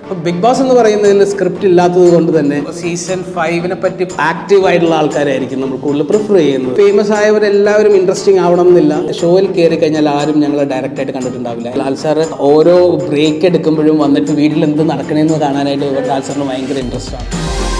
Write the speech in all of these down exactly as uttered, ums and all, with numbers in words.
Big Boss എന്ന് പറയുന്നതിൽ script ഇല്ലാത്തത് കൊണ്ട് തന്നെ സീസൺ ഫൈവിനെ പറ്റി ആക്റ്റീവ് ആയിട്ടുള്ള ആൾക്കാരായിരിക്കും നമ്മൾ കൂടുതൽ പ്രിഫർ ചെയ്യുന്നത്. ഫേമസ് ആയവരെല്ലാവരും ഇൻട്രസ്റ്റിംഗ് ആവണം എന്നില്ല. ഷോയിൽ കയറി കഴിഞ്ഞാൽ ആരും ഞങ്ങൾ ഡയറക്റ്റ് ആയിട്ട് കണ്ടിട്ടുണ്ടാവില്ല. ലാൽ സാർ ഓരോ ബ്രേക്ക് എടുക്കുമ്പോഴും വന്നിട്ട് വീട്ടിൽ എന്ത് നടക്കണമെന്ന് കാണാനായിട്ട് ലാൽ സാറിന് ഭയങ്കര ഇൻട്രസ്റ്റ് ആണ്.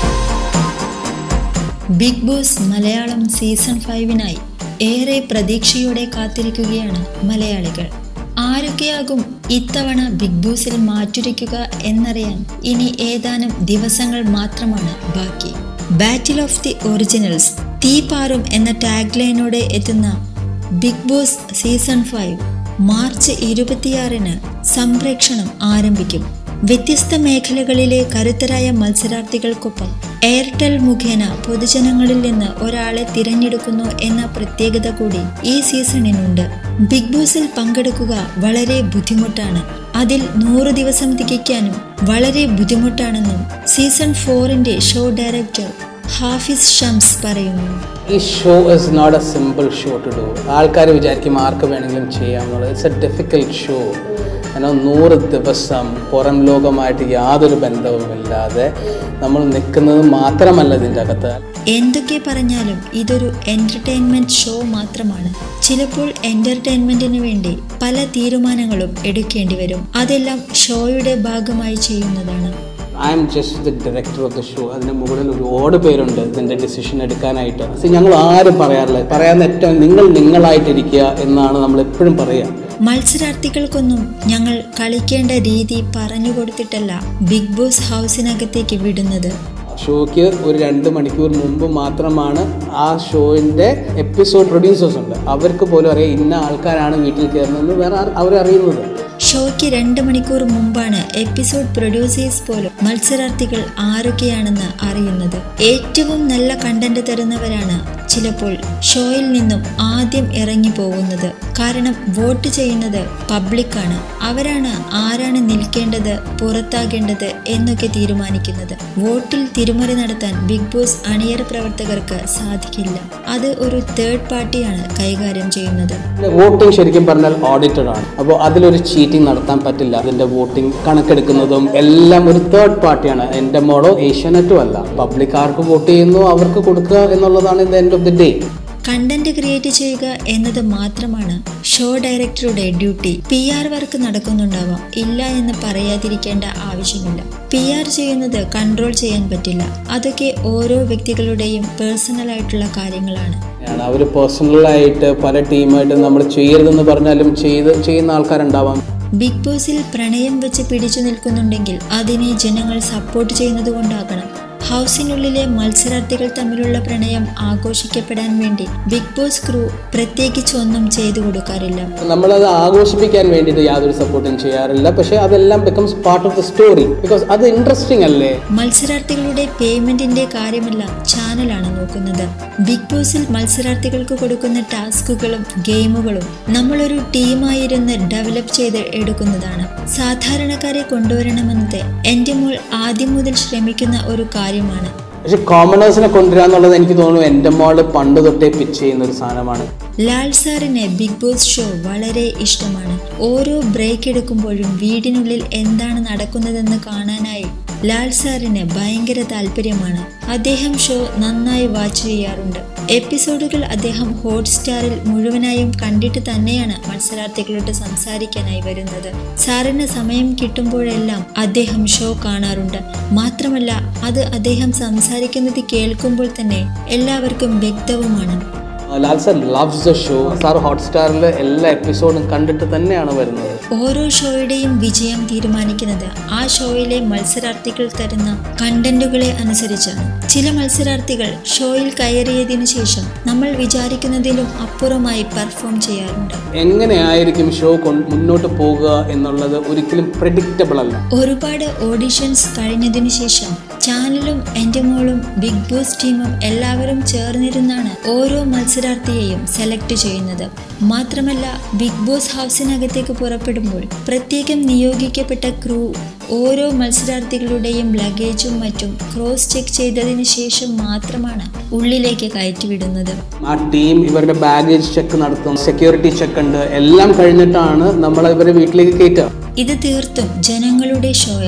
ബിഗ് ബോസ് മലയാളം സീസൺ ഫൈവിനായി ഏറെ പ്രതീക്ഷയോടെ കാത്തിരിക്കുകയാണ് മലയാളികൾ. ആരൊക്കെയാകും ഇത്തവണ ബിഗ് ബോസിൽ മാറ്റുരയ്ക്കുക എന്നറിയാൻ ഇനി ഏതാനും ദിവസങ്ങൾ മാത്രമാണ് ബാക്കി. ബാറ്റിൽ ഓഫ് ദി ഒറിജിനൽസ് തീപാറും എന്ന ടാഗ് ലൈനോടെ എത്തുന്ന Bigg Boss season five March ഇരുപത്തിയാറിന് സംപ്രേക്ഷണം ആരംഭിക്കും. വ്യത്യസ്ത മേഖലകളിലെ കരുത്തരായ മത്സരാർത്ഥികൾക്കൊപ്പം എയർടെൽ മുഖേന പൊതുജനങ്ങളിൽ നിന്ന് ഒരാളെ തിരഞ്ഞെടുക്കുന്നു എന്ന പ്രത്യേകത കൂടി ഈ സീസണിനുണ്ട്. ബിഗ് ബോസിൽ പങ്കെടുക്കുക വളരെ ബുദ്ധിമുട്ടാണ്. അതിൽ നൂറ് ദിവസം തികയ്ക്കാനും വളരെ ബുദ്ധിമുട്ടാണെന്നും സീസൺ ഫോറിന്റെ ഷോ ഡയറക്ടർ ഹാഫിസ് ഷംസ് പറയുന്നു. ഈ show is not a simple show to do. ആൾക്കാർ വിചാരിക്കും ആർക്ക് വേണമെങ്കിലും ചെയ്യാമെന്നുള്ളത്. It's a difficult show. കാരണം നൂറ് ദിവസം പുറം ലോകമായിട്ട് യാതൊരു ബന്ധവുമില്ലാതെ നമ്മൾ നിൽക്കുന്നത് മാത്രമല്ല ഇതിൻ്റെ അകത്ത്. എന്തൊക്കെ പറഞ്ഞാലും ഇതൊരു എന്റർടൈൻമെന്റ് ഷോ മാത്രമാണ്. ചിലപ്പോൾ എന്റർടൈൻമെന്റിന് വേണ്ടി പല തീരുമാനങ്ങളും എടുക്കേണ്ടി വരും. അതെല്ലാം ഷോയുടെ ഭാഗമായി ചെയ്യുന്നതാണ്. I am just the director of the show. അതിന് മുകളിൽ ഒരുപാട് പേരുണ്ട് ഇതിൻ്റെ ഡിസിഷൻ എടുക്കാനായിട്ട്. ഞങ്ങൾ ആരും പറയാറില്ല. പറയാൻ ഏറ്റവും നിങ്ങൾ നിങ്ങളായിട്ടിരിക്കുക എന്നാണ് നമ്മൾ എപ്പോഴും പറയുക. മത്സരാർത്ഥികൾക്കൊന്നും ഞങ്ങൾ കളിക്കേണ്ട രീതി പറഞ്ഞു കൊടുത്തിട്ടല്ല ബിഗ് ബോസ് ഹൗസിനകത്തേക്ക് വിടുന്നത്. ഷോയ്ക്ക് ഒരു രണ്ട് മണിക്കൂർ മുമ്പ് മാത്രമാണ് ആ ഷോയിൻ്റെ എപ്പിസോഡ് പ്രൊഡ്യൂസേഴ്സ് ഉണ്ട്. അവർക്ക് പോലും അറിയാം ഇന്ന ആൾക്കാരാണ് വീട്ടിൽ കയറുന്നതെന്ന് വേറെ അവരറിയുന്നത്. ഷോയ്ക്ക് രണ്ട് മണിക്കൂർ മുമ്പാണ് എപ്പിസോഡ് പ്രൊഡ്യൂസേഴ്സ് പോലും മത്സരാർത്ഥികൾ ആരൊക്കെയാണെന്ന് അറിയുന്നത്. ഏറ്റവും നല്ല കണ്ടന്റ് തരുന്നവരാണ് ചിലപ്പോൾ ഷോയിൽ നിന്നും ആദ്യം ഇറങ്ങി പോകുന്നത്. കാരണം വോട്ട് ചെയ്യുന്നത് പബ്ലിക്കാണ്. അവരാണ് ആരാണ് നിൽക്കേണ്ടത്, പുറത്താകേണ്ടത് എന്നൊക്കെ തീരുമാനിക്കുന്നത്. വോട്ടിൽ തിരുമറി നടത്താൻ ബിഗ് ബോസ് അണിയറ പ്രവർത്തകർക്ക് സാധിക്കില്ല. അത് ഒരു തേർഡ് പാർട്ടിയാണ് കൈകാര്യം ചെയ്യുന്നത്. വോട്ടിംഗ് ശരിക്കും പറഞ്ഞാൽ ഓഡിറ്റഡ് ആണ്. അപ്പോൾ അതിലൊരു ചീറ്റിംഗ് നടത്താൻ പറ്റില്ല. അതിന്റെ വോട്ടിംഗ് കണക്കെടുക്കുന്നതും എല്ലാം ഒരു തേർഡ് പാർട്ടിയാണ്. എൻ്റെ മോഡോ ഏഷ്യാനെറ്റും അല്ല. പബ്ലിക് ആർക്ക് വോട്ട് ചെയ്യുന്നു അവർക്ക് കൊടുക്കുക എന്നുള്ളതാണ് in the end of the day. Content create ചെയ്യുക എന്നത് മാത്രമാണ് ഷോ ഡയറക്ടറുടെ ഡ്യൂട്ടി. പി ആർ വർക്ക് നടക്കുന്നുണ്ടാവാം, ഇല്ല എന്ന് പറയാതിരിക്കേണ്ട ആവശ്യമില്ല. പി ആർ ചെയ്യുന്നത് കൺട്രോൾ ചെയ്യാൻ പറ്റില്ല. അതൊക്കെ ഓരോ വ്യക്തികളുടെയും പേഴ്സണൽ ആയിട്ടുള്ള കാര്യങ്ങളാണ്. അവർ പേഴ്സണലായിട്ട് പല ടീമായിട്ട് നമ്മൾ ചെയ്യരുതെന്ന് പറഞ്ഞാലും ചെയ്ത് ചെയ്യുന്ന ആൾക്കാരുണ്ടാവാം. ബിഗ് ബോസിൽ പ്രണയം വെച്ച് പിടിച്ചു നിൽക്കുന്നുണ്ടെങ്കിൽ അതിനെ ജനങ്ങൾ സപ്പോർട്ട് ചെയ്യുന്നത് കൊണ്ടാകണം. ഹൗസിനുള്ളിലെ മത്സരാർത്ഥികൾ തമ്മിലുള്ള പ്രണയം ആഘോഷിക്കപ്പെടാൻ വേണ്ടി ബിഗ് ബോസ് ക്രൂ പ്രത്യേകിച്ച് ഒന്നും ചെയ്തു കൊടുക്കാറില്ല. നമ്മളത് ആഘോഷിപ്പിക്കാൻ വേണ്ടിയിട്ട് യാതൊരു സപ്പോർട്ടും ചെയ്യാറില്ല. പക്ഷെ അതെല്ലാം becomes part of the story. Because അത് ഇൻട്രസ്റ്റിംഗ് അല്ലേ. മത്സരാർത്ഥികളുടെ പേയ്മെന്റിന്റെ കാര്യമെല്ലാം ചാനലാണ് നോക്കുന്നത്. ബിഗ് ബോസിൽ മത്സരാർത്ഥികൾക്ക് കൊടുക്കുന്ന ടാസ്കുകളും ഗെയിമുകളും നമ്മളൊരു ടീമായിരുന്ന് ഡെവലപ്പ് ചെയ്ത് എടുക്കുന്നതാണ്. സാധാരണക്കാരെ കൊണ്ടുവരണമെന്നത് എൻ്റെ മോൾ ആദ്യം മുതൽ ശ്രമിക്കുന്ന ഒരു കാര്യമാണ്. പക്ഷെ കോമണേഴ്സിനെ കൊണ്ടുവരാന്നുള്ളത് എനിക്ക് തോന്നുന്നു എൻ്റെ മോള് പണ്ട് തൊട്ടേ പിച്ച് ചെയ്യുന്ന ഒരു സാധനമാണ്. ലാൽ സാറിന് ബിഗ് ബോസ് ഷോ വളരെ ഇഷ്ടമാണ്. ഓരോ ബ്രേക്ക് എടുക്കുമ്പോഴും വീടിനുള്ളിൽ എന്താണ് നടക്കുന്നതെന്ന് കാണാനായി ലാൽ സാറിന് ഭയങ്കര താല്പര്യമാണ്. അദ്ദേഹം ഷോ നന്നായി വാച്ച് ചെയ്യാറുണ്ട്. എപ്പിസോഡുകൾ അദ്ദേഹം ഹോട്ട്സ്റ്റാറിൽ മുഴുവനായും കണ്ടിട്ട് തന്നെയാണ് മത്സരാർത്ഥികളോട് സംസാരിക്കാനായി വരുന്നത്. സാറിന് സമയം കിട്ടുമ്പോഴെല്ലാം അദ്ദേഹം ഷോ കാണാറുണ്ട്. മാത്രമല്ല അത് അദ്ദേഹം സംസാരിക്കുന്നത് കേൾക്കുമ്പോൾ തന്നെ എല്ലാവർക്കും വ്യക്തവുമാണ്. Lal sir loves the show. Sir ഹോട്ട്സ്റ്റാറിൽ എല്ലാ എപ്പിസോഡും കണ്ടിട്ട് തന്നെയാണ് വരുന്നത്. ഓരോ ഷോയുടെയും വിജയം തീരുമാനിക്കുന്നത് ആ ഷോയിലെ മത്സരാർത്ഥികൾ തരുന്ന കണ്ടന്റുകളെ അനുസരിച്ചാണ്. ചില മത്സരാർത്ഥികൾ ഷോയിൽ കയറിയതിനു ശേഷം നമ്മൾ വിചാരിക്കുന്നതിലും അപ്പുറമായി പെർഫോം ചെയ്യാറുണ്ട്. എങ്ങനെയായിരിക്കും ഷോ മുന്നോട്ട് പോകുക എന്നുള്ളത് ഒരിക്കലും പ്രെഡിക്റ്റബിൾ അല്ല. ഒരുപാട് ഓഡിഷൻസ് കഴിഞ്ഞതിനു ശേഷം ചാനലും എൻ്റെ മോളും ബിഗ് ബോസ് ടീമും എല്ലാവരും ചേർന്നിരുന്നാണ് ഓരോ മത്സരാർത്ഥിയെയും സെലക്ട് ചെയ്യുന്നത്. മാത്രമല്ല ബിഗ് ബോസ് ഹൗസിനകത്തേക്ക് പുറപ്പെടുമ്പോൾ പ്രത്യേകം നിയോഗിക്കപ്പെട്ട ക്രൂ ഓരോ മത്സരാർത്ഥികളുടെയും ലഗേജും മറ്റും ക്രോസ് ചെക്ക് ചെയ്തതിനു ശേഷം മാത്രമാണ് ഉള്ളിലേക്ക് കയറ്റിവിടുന്നത്. ആ ടീം ഇവരുടെ ബാഗേജ് ചെക്ക് നടത്തും, സെക്യൂരിറ്റി ചെക്ക് ഉണ്ട്, എല്ലാം കഴിഞ്ഞിട്ടാണ് നമ്മൾ ഇവരെ വീട്ടിലേക്ക് കയറ്റുക. ഇത് തീർത്തും ജനങ്ങളുടെ ഷോയാണ്.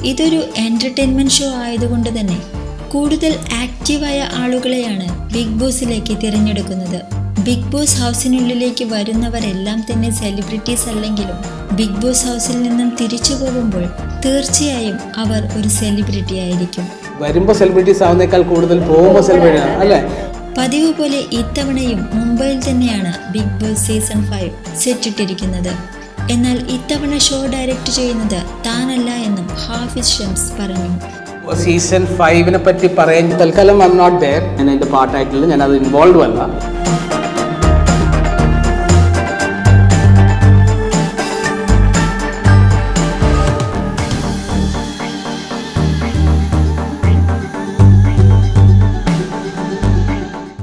ഇതൊരു എന്റർടൈൻമെന്റ് ഷോ ആയതുകൊണ്ട് തന്നെ കൂടുതൽ ആക്റ്റീവായ ആളുകളെയാണ് ബിഗ് ബോസിലേക്ക് തിരഞ്ഞെടുക്കുന്നത്. ബിഗ് ബോസ് ഹൗസിനുള്ളിലേക്ക് വരുന്നവരെല്ലാം തന്നെ സെലിബ്രിറ്റീസ് അല്ലെങ്കിലും ബിഗ് ബോസ് ഹൗസിൽ നിന്നും തിരിച്ചു പോകുമ്പോൾ തീർച്ചയായും അവർ ഒരു സെലിബ്രിറ്റി ആയിരിക്കും. വരുമ്പോൾ സെലിബ്രിറ്റീസ് ആവുന്നേക്കാൾ കൂടുതൽ പോകുമ്പോൾ സെലിബ്രിറ്റി അല്ലേ? പതിവ് പോലെ ഇത്തവണയും മുംബൈയിൽ തന്നെയാണ് ബിഗ് ബോസ് സീസൺ ഫൈവ് സെറ്റിട്ടിരിക്കുന്നത്. എന്നാൽ ഇത്തവണ ഷോ ഡയറക്റ്റ് ചെയ്യുന്നത് താനല്ല എന്നും ഹാഫിസ് ഷംസ് പറഞ്ഞു. സീസൺ ഫൈവിനെ പറ്റി പറയാൻ തൽക്കാലം ഐ എം നോട്ട് ദെയർ. ഞാൻ അതിൻ്റെ പാർട്ടായിട്ടില്ല, ഞാൻ അത് ഇൻവോൾവ് അല്ല.